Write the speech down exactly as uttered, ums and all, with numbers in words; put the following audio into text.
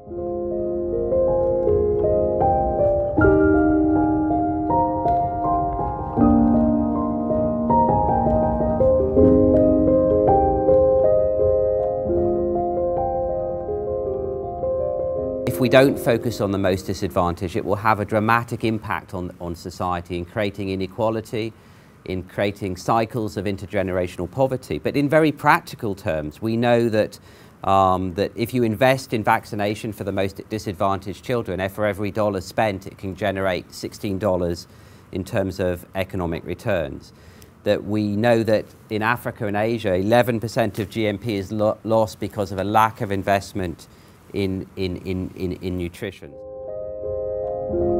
If we don't focus on the most disadvantaged, it will have a dramatic impact on, on society in creating inequality, in creating cycles of intergenerational poverty. But in very practical terms, we know that, um, that if you invest in vaccination for the most disadvantaged children, for every dollar spent, it can generate sixteen dollars in terms of economic returns. That we know that in Africa and Asia, eleven percent of G N P is lo lost because of a lack of investment in, in, in, in, in nutrition.